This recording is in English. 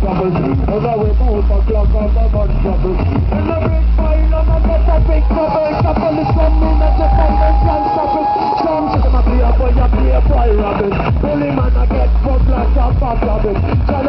trouble. Never we move a clock of a bunch trouble. In the big fire, I'm a get a big trouble. Couple is coming at the silence and stop it. Some say them a play a boy, robbing. Bully man a get fucked like a fat rabbit.